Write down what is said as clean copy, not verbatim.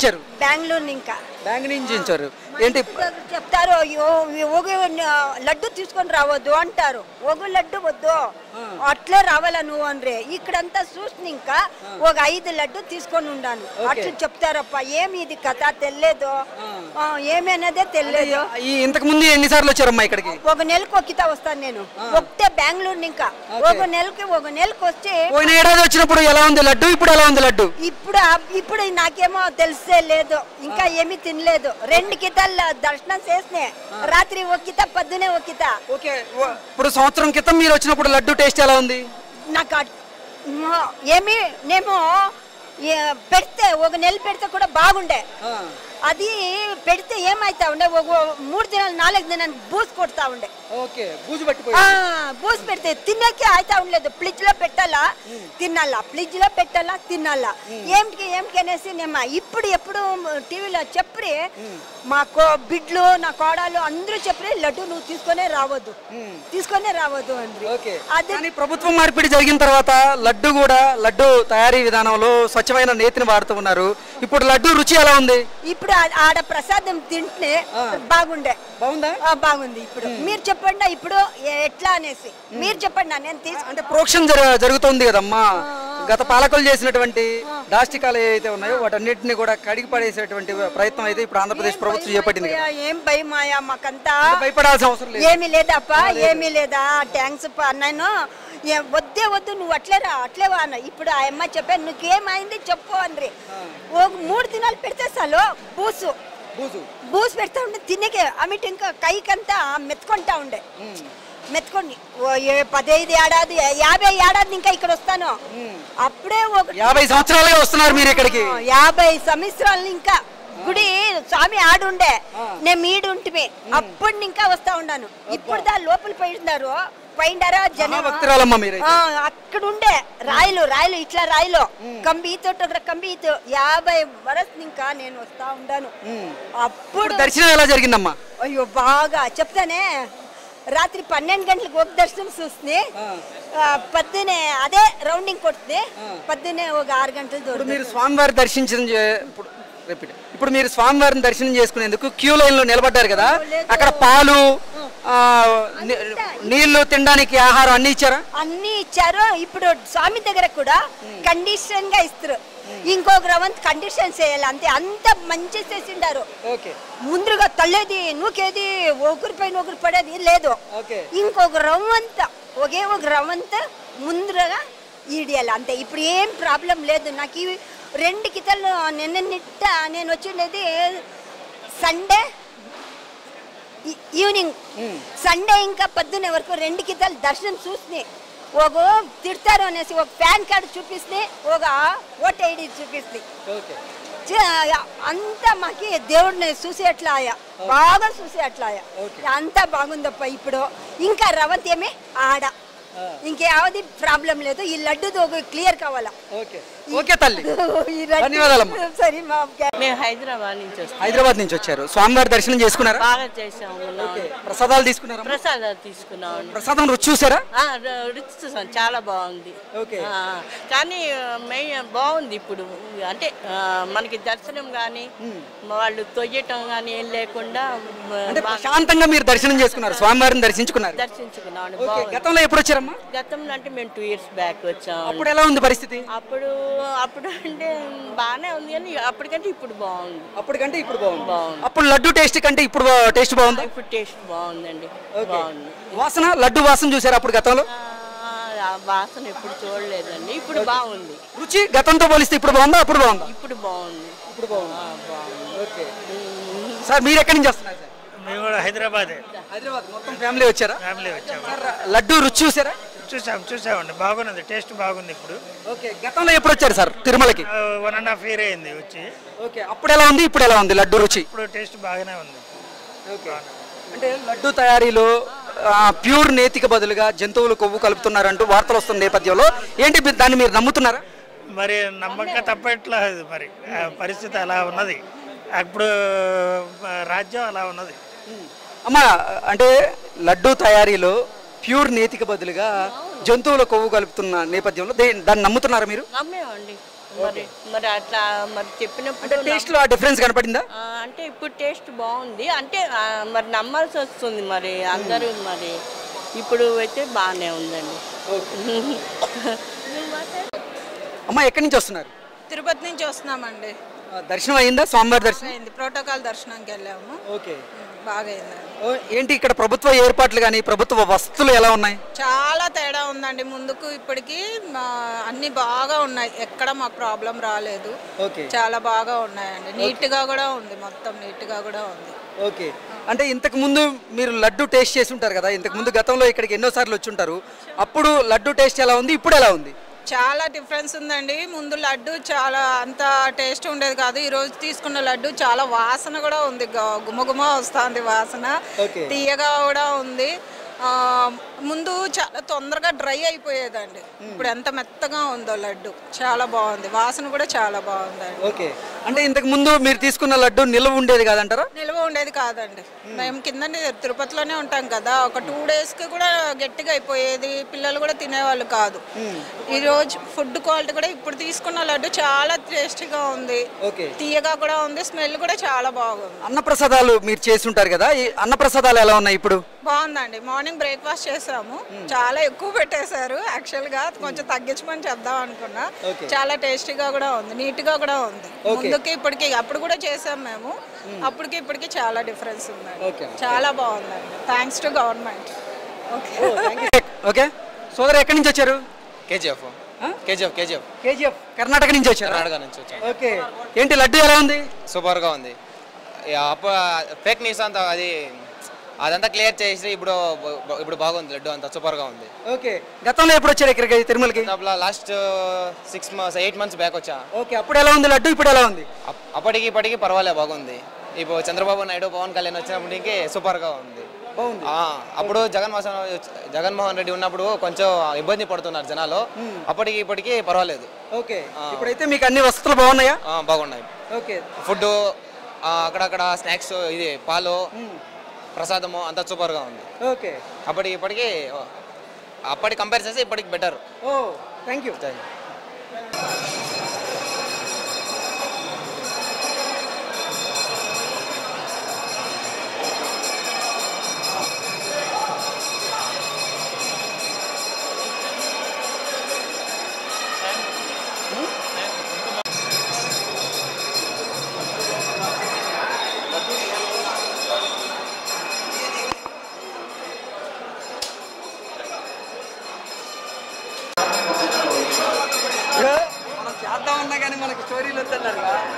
వచ్చారు? బెంగళూరు ఇంకా బ్యాంక్ నుంచి వచ్చారు. ఏంటి చెప్తారు ఒక లడ్డు తీసుకొని రావద్దు అంటారు. ఒక లడ్డు వద్దు అట్లే రావాలా నువ్వు అంటే ఇక్కడంతా చూసిన ఇంకా ఒక 5 లడ్డు తీసుకొని ఉండాను అట్లా చెప్తారప్ప. ఏమి ఇది కథ తెలియదు, ఏమనేదే తెలియదు. ఇంతకు ముందు ఎన్నిసార్లు వచ్చారమ్మా ఇక్కడికి? ఒక నెలకు ఒక్కితా వస్తాను నేను ఒకటే బెంగళూరు ఇంకా. ఒక నెలకు వచ్చి పోయిన ఏడాది వచ్చినప్పుడు ఎలా ఉంది లడ్డు, ఇప్పుడు ఎలా ఉంది లడ్డు? ఇప్పుడు నాకేమో తెలిసే లేదు, ఇంకా ఏమీ తినలేదు. 2 కితాలు దర్శనం చేసినే, రాత్రి ఒక్కిత పొద్దునే ఒక్కిత. ఓకే, ఇప్పుడు సంవత్సరం క్రితం మీరు వచ్చినప్పుడు లడ్డు టేస్ట్ ఎలా ఉంది? నాకు ఏమి నేమో పెడితే ఒక నెల పెడితే కూడా బాగుండే. అది పెడితే ఏమైతా ఉండే, ఒక 3 దినాలు 4 దినాలు బూజు కొడతా ఉండే. బూజు పెడితే తినకే అయితా ఉండలేదు. ఫ్రిడ్జ్ లో పెట్టాలా తినాలా, ఫ్రిడ్జ్ లో పెట్టాలా తినాలా, ఏమిటి అనేసి నేను ఇప్పుడు ఎప్పుడు టీవీలో చెప్పి మా బిడ్లు నా కోడలు అందరూ చెప్పి లడ్డు నువ్వు తీసుకొనే రావద్దు అండి. అదే ప్రభుత్వం మార్పిడి జరిగిన తర్వాత లడ్డు తయారీ విధానంలో స్వచ్ఛమైన నేతిని వాడుతూ ఉన్నారు. ఇప్పుడు లడ్డు రుచి ఎలా ఉంది? ఇప్పుడు ఆడ ప్రసాదం తింటే బాగుండే. బాగుంది. ఇప్పుడు మీరు చెప్పండి, ఇప్పుడు ఎట్లా అనేసి మీరు చెప్పండి. నేను అంటే ప్రోక్షణ జరుగుతుంది కదమ్మా. గత పాలకులు చేసినటువంటి దాష్టికాలు ఏవైతే ఉన్నాయో వాటన్నిటిని కూడా కడిగి పడేసేటువంటి ప్రయత్నం అయితే ఇప్పుడు ఆంధ్రప్రదేశ్ ప్రభుత్వం చేపట్టింది. ఏం భయమాయా మాకంతా, భయపడాల్సిన అవసరం లేదు. ఏమీ లేదప్ప, ఏమీ లేదా. థ్యాంక్స్ అన్నాను. వద్దు నువ్వు అట్లే వా అన్న. ఇప్పుడు ఆ అమ్మ చెప్పాను నువ్వేమైంది చెప్పు అండ్రి. ఒక 3 దినాలు పెడితే చాలు బూసు పెడతా ఉండే తినకే. అమిటి ఇంకా కైకంతా మెత్తుకుంటా ఉండే. మెత్తుకొని 15 ఏడాది 50 ఏడాది ఇంకా ఇక్కడ వస్తాను. అప్పుడే 50 సంవత్సరాలుగా వస్తున్నారు మీరు ఇక్కడికి. 50 సంవత్సరాలు ఇంకా గుడి స్వామి ఆడుండే, నేను మీడుంటిమి. అప్పుడు ఇంకా వస్తా ఉన్నాను. ఇప్పుడు లోపల పోయిండారా జనం. అక్కడ ఉండే రాయలు ఇట్లా రాయలు కంబి 50 వరస్ ఇంకా నేను వస్తా ఉన్నాను. అప్పుడు దర్శనం ఎలా జరిగిందమ్మా? అయ్యో బాగా చెప్తానే. రాత్రి 12 గంటలకు ఒక దర్శనం చూస్తుంది, పొద్దునే అదే రౌండింగ్ కొడుతుంది. పొద్దునే ఒక 6 గంటలు మీరు స్వామివారి ఇప్పుడు మీరు స్వామివారిని దర్శనం చేసుకునేందుకు క్యూ లైన్ లో నిలబడ్డారు కదా, అక్కడ పాలు నీళ్లు తినడానికి ఆహారం అన్ని ఇచ్చారు. ఇప్పుడు స్వామి దగ్గర కూడా కండిషన్ గా ఇస్తారు. ఇంకొక రవంత్ కండిషన్ చేయాలి అంతే. అంత మంచి చేసిండారు. ముందుగా తల్లేది నూకేది ఒకరిపైన ఒకరు పడేది లేదు. ఇంకొక రవంత ముందుగా ఈడియాలి అంతే. ఇప్పుడు ఏం ప్రాబ్లం లేదు. నాకు 2 కితాలు నేను వచ్చిండేది సండే ఈవినింగ్. సండే ఇంకా పొద్దునే వరకు 2 కితాలు దర్శనం చూసి ఒక తిడతారు అనేసి ఒక ప్యాన్ కార్డు చూపిస్తే, ఒక ఓటర్ ఐడి చూపిస్తే అంతా మాకి దేవుడిని చూసేట్లా బాగా చూసేట్లా అంతా బాగుందప్ప. ఇప్పుడు ఇంకా రవంత్ ఏమి ఆడ ఇంకేది ప్రాబ్లం లేదు. ఈ లడ్డు క్లియర్ కావాలా. సరే మేము హైదరాబాద్ నుంచి వచ్చారు. స్వామివారి దర్శనం చేసుకున్నారా? బాగా చేసాము. ప్రసాదాలు తీసుకున్నారా? తీసుకున్నాం. ప్రసాదం రుచి చూసారా? రుచి చూసాం, చాలా బాగుంది. కానీ బాగుంది ఇప్పుడు. అంటే మనకి దర్శనం గానీ వాళ్ళు తొయ్యటం గానీ ఏం లేకుండా శాంతంగా మీరు దర్శనం చేసుకున్నారు, స్వామివారిని దర్శించుకున్నాను. గతంలో ఎప్పుడు వచ్చారమ్మా? గతంలో అంటే మేము 2 years బ్యాక్ వచ్చాం. అప్పుడు ఎలా ఉంది పరిస్థితి? అప్పుడు అంటే బాగానే ఉంది, కానీ అప్పటికంటే ఇప్పుడు బాగుంది. అప్పుడు లడ్డు టేస్ట్ కంటే ఇప్పుడు టేస్ట్ బాగుంది. ఇప్పుడు టేస్ట్ బాగుందండి. బాగుంది. వాసన, లడ్డు వాసన చూసారు అప్పుడు గతంలో? వాసన ఎప్పుడు చూడలేదండి. ఇప్పుడు బాగుంది. రుచి గతంతో పోలిస్తే ఇప్పుడు బాగుందా అప్పుడు బాగుందా? ఇప్పుడు బాగుంది. సార్ మీరు ఎక్కడి నుంచి వస్తున్నారు? మేము కూడా హైదరాబాద్ మొత్తం ఫ్యామిలీ వచ్చారా? ఫ్యామిలీ వచ్చాము. లడ్డు రుచి చూసారా? చూసామండి, బాగున్నది, టేస్ట్ బాగుంది. ఇప్పుడు గతంలో ఎప్పుడు వచ్చారు సార్ తిరుమలకి? 1.5 year అయింది వచ్చి. అప్పుడు ఎలా ఉంది, ఇప్పుడు ఎలా ఉంది లడ్డు రుచి? ఇప్పుడు టేస్ట్ బాగానే ఉంది. అంటే లడ్డు తయారీలో ప్యూర్ నేతికి బదులుగా జంతువులు కొవ్వు కలుపుతున్నారంటూ వార్తలు వస్తున్న నేపథ్యంలో ఏంటి దాన్ని మీరు నమ్ముతున్నారా? మరి నమ్మక తప్పట్లేదు. మరి పరిస్థితి అలా ఉన్నది. అప్పుడు రాజ్యం అలా ఉన్నది. అమ్మా, అంటే లడ్డు తయారీలో ప్యూర్ నేతికి బదులుగా జంతువుల కొవ్వు కలుపుతున్న నేపథ్యంలో దాన్ని నమ్ముతున్నారా మీరు? నమ్మేమండి. మరి మరి అట్లా మరి చెప్పినప్పుడు టేస్ట్ లో డిఫరెన్స్ కనపడిందా? అంటే ఇప్పుడు టేస్ట్ బాగుంది అంటే మరి నమ్మాల్సి వస్తుంది మరి అందరూ మరి ఇప్పుడు అయితే బాగానే ఉందండి. అమ్మ ఎక్కడి నుంచి వస్తున్నారు? తిరుపతి నుంచి వస్తున్నామండి. దర్శనం అయిందా? స్వామివారి దర్శనం అయింది, ప్రోటోకాల్ దర్శనంకి వెళ్ళాము. ఓకే, బాగా అయిందండి. ఏంటి ఇక్కడ ప్రభుత్వ ఏర్పాట్లు కానీ ప్రభుత్వ వసతులు ఎలా ఉన్నాయి? చాలా తేడా ఉందండి, ముందుకు ఇప్పటికి అన్ని బాగా ఉన్నాయి, ఎక్కడ మాకు ప్రాబ్లం రాలేదు. చాలా బాగా ఉన్నాయండి, నీట్ గా కూడా ఉంది, మొత్తం నీట్ గా కూడా ఉంది. ఓకే, అంటే ఇంతకు ముందు మీరు లడ్డు టేస్ట్ చేసి ఉంటారు కదా, ఇంతకు ముందు గతంలో ఇక్కడికి ఎన్నోసార్లు వచ్చి ఉంటారు, అప్పుడు లడ్డు టేస్ట్ ఎలా ఉంది, ఇప్పుడు ఎలా ఉంది? చాలా డిఫరెన్స్ ఉందండి. ముందు లడ్డు చాలా అంత టేస్ట్ ఉండేది కాదు, ఈ రోజు తీసుకున్న లడ్డు చాలా వాసన కూడా ఉంది, గుమగుమ వస్తుంది వాసన, తీయగా కూడా ఉంది. ముందు చాలా తొందరగా డ్రై అయిపోయేదండి, ఇప్పుడు ఎంత మెత్తగా ఉందో లడ్డు, చాలా బాగుంది, వాసన కూడా చాలా బాగుందండి. ఓకే, అంటే ఇంతకు ముందు మీరు తీసుకున్న లడ్డు నిల్వ ఉండేది కాదంటారా? నిల్వ ఉండేది కాదండి, మేము కింద తిరుపతిలోనే ఉంటాం కదా, ఒక 2 days కి కూడా గట్టిగా అయిపోయేది, పిల్లలు కూడా తినేవాళ్ళు కాదు. ఈ రోజు ఫుడ్ క్వాలిటీ కూడా ఇప్పుడు తీసుకున్న లడ్డు చాలా టేస్టీగా ఉంది, తీయగా కూడా ఉంది, స్మెల్ కూడా చాలా బాగుంది. అన్నప్రసాదాలు మీరు చేసి ఉంటారు కదా, ఈ అన్నప్రసాదాలు ఎలా ఉన్నాయి ఇప్పుడు? బాగుందండి, మార్నింగ్ బ్రేక్ఫాస్ట్ చేసాము, చాలా ఎక్కువ పెట్టేశారు, యాక్చువల్ గా కొంచెం తగ్గించమని చెప్దాం అనుకున్నా. చాలా టేస్టీగా కూడా ఉంది, నీట్ గా కూడా ఉంది, ముందుకి ఇప్పటికి. అప్పుడు కూడా చేసాం మేము, అప్పటికి ఇప్పటికి చాలా డిఫరెన్స్ ఉందండి, చాలా బాగుందండి, థ్యాంక్స్ టు గవర్నమెంట్. ఓకే, సోదరు ఎక్కడి నుంచి వచ్చారు? కేజీఎఫ్ కర్ణాటక నుంచి వచ్చారు? కర్ణాటక నుంచి వచ్చాను. ఓకే, ఏంటి లడ్డు ఎలా ఉంది? సూపర్ గా ఉంది, ఫేక్ న్యూస్ అంతా అదంతా క్లియర్ చేసి ఇప్పుడు బాగుంది, లడ్డు అంతా సూపర్ గా ఉంది. ఓకే, గతంలో ఎప్పుడు వచ్చారు ఇక్కడికి తిరుమలకి? లాస్ట్ 8 months బ్యాక్ వచ్చా. ఓకే, అప్పుడు ఎలా ఉంది లడ్డు, ఇప్పుడు ఎలా ఉంది? అప్పటికి ఇప్పటికి పర్వాలేదు, బాగుంది. ఇప్పుడు చంద్రబాబు నాయుడు, పవన్ కళ్యాణ్ వచ్చినప్పటికి సూపర్ గా ఉంది. అప్పుడు జగన్మోహన్ రెడ్డి ఉన్నప్పుడు కొంచెం ఇబ్బంది పడుతున్నారు జనాలు, అప్పటికి ఇప్పటికి పర్వాలేదు. ఓకే, ఇప్పుడైతే మీకు అన్ని వసతులు బాగున్నాయా? బాగున్నాయి. ఓకే, ఫుడ్ అక్కడక్కడ స్నాక్స్, ఇది పాలు, ప్రసాదము అంతా సూపర్ గా ఉంది. ఓకే, అప్పటికి ఇప్పటికి అప్పటికి కంపేర్ చేస్తే ఇప్పటికి బెటర్. Oh thank you. మనం చేద్దాం ఉన్నా కానీ మనకి స్టోరీలు వద్దన్నారు.